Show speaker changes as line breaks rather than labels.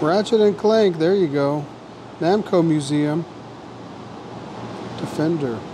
Ratchet and Clank, there you go. Namco Museum. Defender.